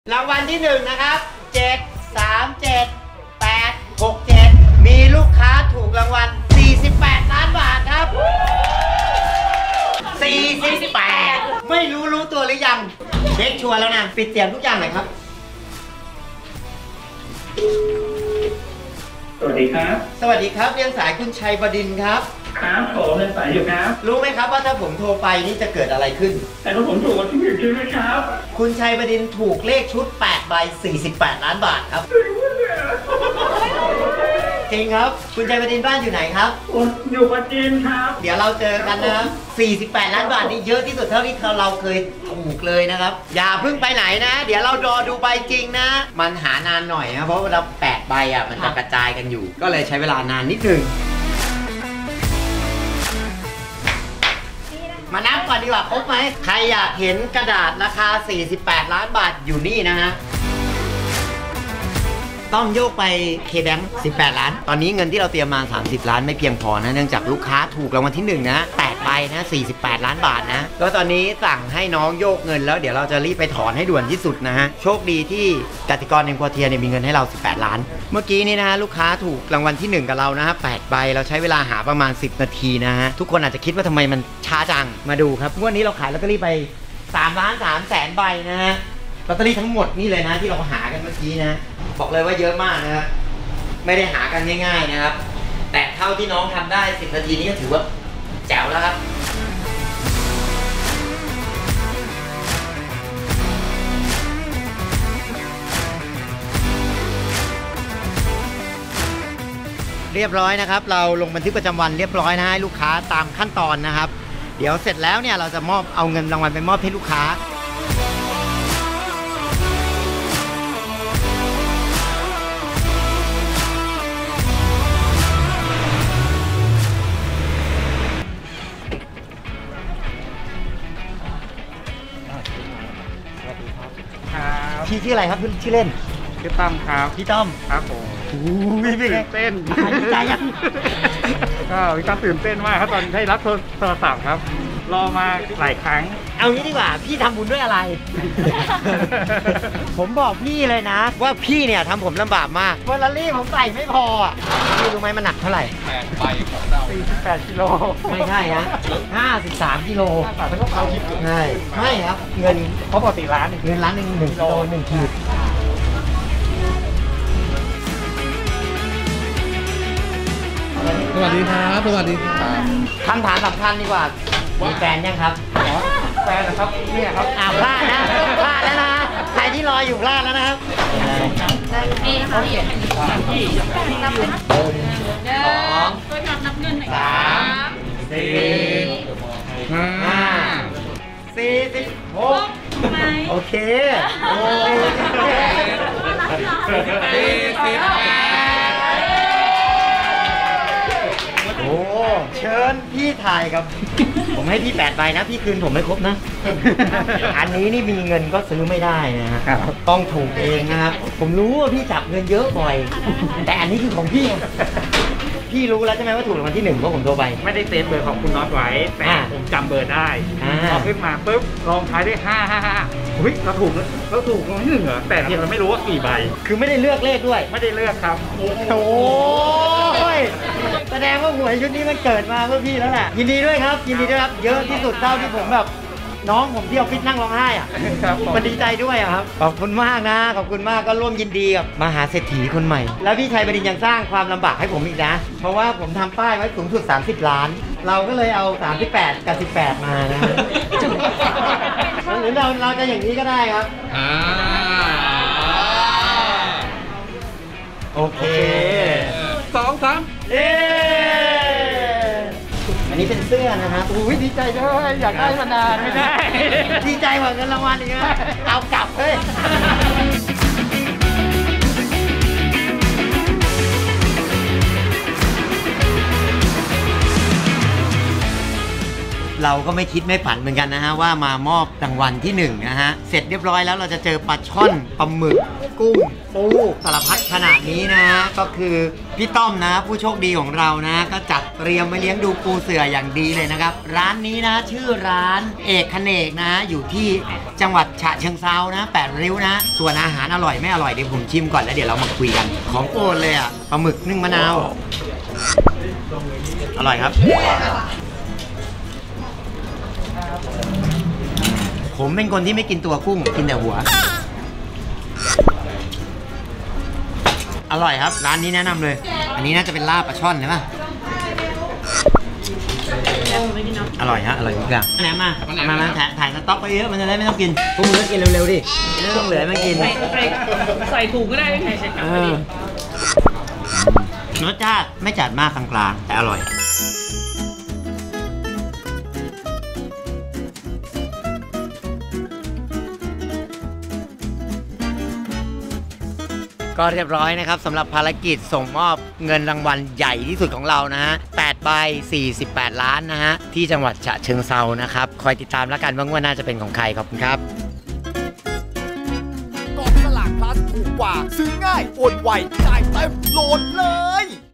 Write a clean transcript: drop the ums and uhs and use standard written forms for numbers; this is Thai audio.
รางวัลที่1นะครับ737-867มีลูกค้าถูกรางวัล48ล้านบาทครับ48ไม่รู้ตัวหรือยังเช็คชัวร์แล้วนะปิดเสียงทุกอย่างหน่อยครับสวัสดีครับสวัสดีครับเรียงสายคุณชัยบดินทร์ครับครับผมเรียงสายอยู่ครับรู้ไหมครับว่าถ้าผมโทรไปนี่จะเกิดอะไรขึ้นแต่ถ้าผมถูกวันที่1ใช่ไหมครับคุณชัยบดินทร์ถูกเลขชุด8ใบ48ล้านบาทครับจริงครับคุณชัยบดินทร์บ้านอยู่ไหนครับอยู่ปัจจินครับเดี๋ยวเราเจอกันนะครับ48ล้านบาทนี่เยอะที่สุดเท่าที่เราเคยถูกเลยนะครับอย่าเพิ่งไปไหนนะเดี๋ยวเรารอดูใบจริงนะมันหานานหน่อยนะเพราะเรา8ใบอ่ะมันจะกระจายกันอยู่ก็เลยใช้เวลานานนิดนึงมานับก่อนดีกว่าครบไหมใครอยากเห็นกระดาษราคา48ล้านบาทอยู่นี่นะฮะต้องโยกไป KBank 18ล้านตอนนี้เงินที่เราเตรียมมา30ล้านไม่เพียงพอนะเนื่องจากลูกค้าถูกรางวัลที่1นะ8ใบนะ48ล้านบาทนะก็ตอนนี้สั่งให้น้องโยกเงินแล้วเดี๋ยวเราจะรีบไปถอนให้ด่วนที่สุดนะฮะโชคดีที่กสิกรเอ็มควอเทียเนี่ยมีเงินให้เรา18ล้านเมื่อกี้นี้นะฮะลูกค้าถูกรางวัลที่1กับเรานะฮะ8ใบเราใช้เวลาหาประมาณ10นาทีนะฮะทุกคนอาจจะคิดว่าทำไมมันช้าจังมาดูครับงวดนี้เราขายลอตเตอรี่ไป3,300,000 ใบนะฮะลอตเตอรี่ทั้งหมดนี่เลยนะที่เราหากันเมื่อกี้นะบอกเลยว่าเยอะมากนะครับไม่ได้หากันง่ายๆนะครับแต่เท่าที่น้องทำได้10นาทีนี้ก็ถือว่าแจ๋วแล้วครับเรียบร้อยนะครับเราลงบันทึกประจำวันเรียบร้อยนะให้ลูกค้าตามขั้นตอนนะครับเดี๋ยวเสร็จแล้วเนี่ยเราจะมอบเอาเงินรางวัลไปมอบให้ลูกค้าพี่ชื่ออะไรครับชื่อเล่นชื่อตั้มครับพี่ต้อมครับผมตื่นเต้นดีใจยังก็พี่ตั้มตื่นเต้นมากครับตอนให้รับโทรศัพท์ครับรอมาหลายครั้งเอางี้ดีกว่าพี่ทำบุญด้วยอะไร ผมบอกพี่เลยนะว่าพี่เนี่ยทำผมลำบากมากเฟอร์รารี่ผมใส่ไม่พออ่ะพี่รู้ไหมมันหนักเท่าไหร่ 8ใบของเรา48กิโลไม่ใช่ฮะ53กิโลเป็นพวกเขาคิดใช่ไม่ครับเงินเพราะปกติเงินล้านหนึ่ง1 กิโล 1 ขีดสวัสดีครับสวัสดีครับคำถามสำคัญดีกว่ามีแฟนยังครับแฟนนะครับเนี่ยครับพลาดนะพลาดแล้วนะใครที่รออยู่พลาดแล้วนะครับโอเค1 2 3 4 5 46โอเคโอ้เชิญพี่ถ่ายครับผมให้พี่8ใบนะพี่คืนผมไม่ครบนะอันนี้นี่มีเงินก็ซื้อไม่ได้นะฮะต้องถูกเองนะครับผมรู้ว่าพี่จับเงินเยอะบ่อยแต่อันนี้คือของพี่พี่รู้แล้วใช่ไหมว่าถูกรางวัลที่1เพราะผมโทรไปไม่ได้เซฟเบอร์ของคุณน็อตไว้แต่ผมจำเบอร์ได้พอขึ้นมาปุ๊บลองท้ายด้วย555อุ้ยเราถูกรางวัลที่1เหรอแต่เพียงเราไม่รู้ว่ากี่ใบคือไม่ได้เลือกเลขด้วยไม่ได้เลือกครับโอ้ยแสดงว่าหวยชุดนี้มันเกิดมาเพื่อพี่แล้วแหละยินดีด้วยครับยินดีด้วยครับเยอะที่สุดเท่าที่ผมแบบน้องผมที่ออฟฟิศนั่งร้องไห้อ่ะมันดีใจด้วยครับขอบคุณมากนะขอบคุณมากก็ร่วมยินดีกับมหาเศรษฐีคนใหม่แล้วพี่ชัยบดินทร์ยังสร้างความลำบากให้ผมอีกนะเพราะว่าผมทำป้ายไว้สูงสุด30ล้านเราก็เลยเอา38กับ18มานะหรือเราจะอย่างนี้ก็ได้ครับโอเค 2 3 เย้อันนี้เป็นเสื้อนะครับอุ้ยดีใจด้วยอยากได้มานานไม่ได้ดีใจกว่าเงินรางวัลอีกนะเอากลับเฮ้ยเราก็ไม่คิดไม่ฝันเหมือนกันนะฮะว่ามามอบรางวัลที่1นะฮะเสร็จเรียบร้อยแล้วเราจะเจอปลาช่อนปลาหมึกกุ้งปูสารพัดขนาดนี้นะฮะก็คือพี่ต้อมนะผู้โชคดีของเรานะก็จัดเตรียมมาเลี้ยงดูปูเสืออย่างดีเลยนะครับร้านนี้นะชื่อร้านเอกเขนกนะอยู่ที่จังหวัดฉะเชิงเทรานะ8 ริ้วนะส่วนอาหารอร่อยไม่อร่อยเดี๋ยวผมชิมก่อนแล้วเดี๋ยวเรามาคุยกันของโปรดเลยอ่ะปลาหมึกนึ่งมะนาวอร่อยครับผมเป็นคนที่ไม่กินตัวกุ้งกินแต่หัวอร่อยครับร้านนี้แนะนำเลยอันนี้น่าจะเป็นลาบปลาช่อนใช่ปะอร่อยฮะอร่อยทุกอย่างแหนมมาถ่ายสต็อกไปเยอะมันจะได้ไม่ต้องกินพวกมึงก็กินเร็วๆดิไม่ต้องเหลือมากินใส่ถุงก็ได้ไม่ใช่ใส่กลับไปดิรสชาติไม่จัดมากกลางๆแต่อร่อยก็เรียบร้อยนะครับสำหรับภารกิจส่งมอบเงินรางวัลใหญ่ที่สุดของเรานะฮะ8 ใบ 48 ล้านนะฮะที่จังหวัดฉะเชิงเทรานะครับคอยติดตามแล้วกันว่าน่าจะเป็นของใครขอบคุณครับกองสลากพลัสถูกกว่าซื้อง่ายโอนไวจ่ายเต็มโหลดเลย